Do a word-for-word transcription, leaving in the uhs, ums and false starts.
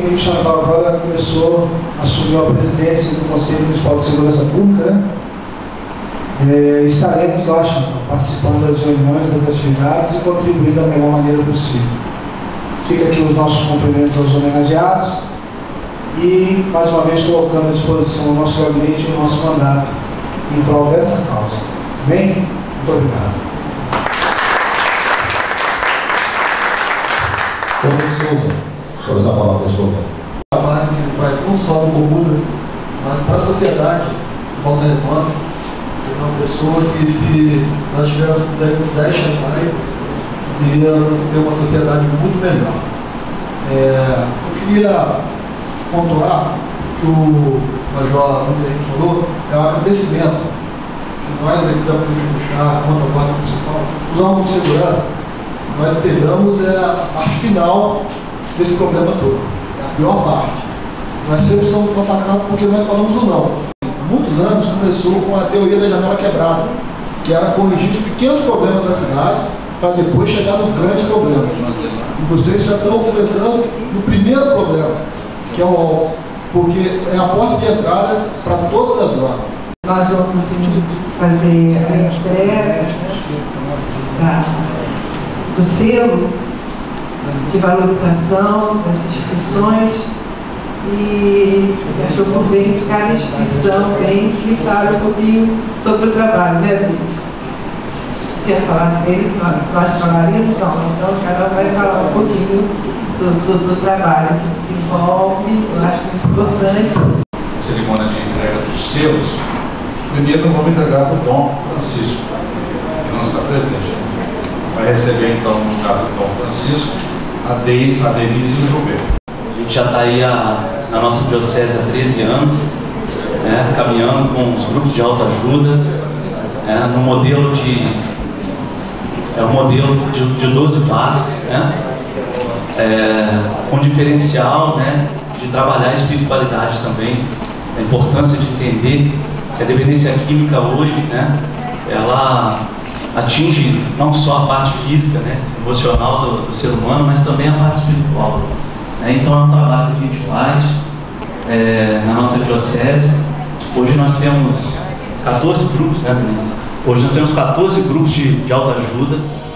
que o Chantal agora começou, assumiu a presidência do Conselho Municipal de Segurança Pública, né? É, estaremos lá, Chantal, participando das reuniões, das atividades e contribuindo da melhor maneira possível. Fica aqui os nossos cumprimentos aos homenageados e, mais uma vez, colocando à disposição o nosso gabinete e o nosso mandato em prol dessa causa. Bem? Muito obrigado. Tony Souza, por usar a palavra nesse momento. O trabalho que ele faz não só no Comuna, mas para a sociedade de Volta Redonda. É uma pessoa que, se nós tivéssemos dez Chantais, iríamos ter uma sociedade muito melhor. É, eu queria pontuar que o Major Luiz Henrique falou, é um agradecimento que nós aqui da Polícia Militar, quanto à Guarda Municipal, os órgãos de segurança, nós pegamos é a parte final desse problema todo, é a pior parte. Nós sempre somos atacados porque nós falamos o não. Muitos anos começou com a teoria da janela quebrada, que era corrigir os pequenos problemas da cidade para depois chegar nos grandes problemas. E vocês já estão conversando no primeiro problema, que é o álcool, porque é a porta de entrada para todas as drogas. Nós vamos fazer a entrega da, do selo de valorização das instituições e achou por bem que cada instituição vem e fala um pouquinho sobre o trabalho, né, Vitor? Tinha falado dele, nós falaríamos, não, então cada um vai falar um pouquinho do, do, do trabalho que se envolve, eu acho muito importante. A cerimônia de entrega dos selos, primeiro nós vamos entregar para o Dom Francisco, que não está presente. Vai receber então no lugar do Dom Francisco a, De, a Denise e o Gilberto. A gente já está aí a, na nossa diocese há treze anos, né, caminhando com os grupos de autoajuda, né, no modelo de, é um modelo de, de doze passos, né, é, com diferencial, né, de trabalhar a espiritualidade também, a importância de entender que a dependência química hoje, né, ela atinge não só a parte física, né, emocional do, do ser humano, mas também a parte espiritual. Então é um trabalho que a gente faz é, na nossa diocese. Hoje nós temos quatorze grupos, né, Denise? Hoje nós temos quatorze grupos de, de autoajuda.